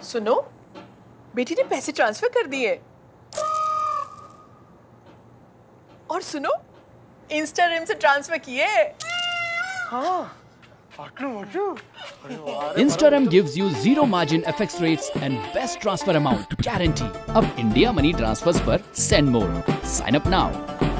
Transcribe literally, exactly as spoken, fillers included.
सुनो, बेटी ने पैसे ट्रांसफर कर दिए। और सुनो, इंस्टाग्राम से ट्रांसफर किए। हाँ, Instagram gives you zero margin F X rates and best transfer amount guarantee. अब इंडिया मनी ट्रांसफर्स पर send more. Sign up now.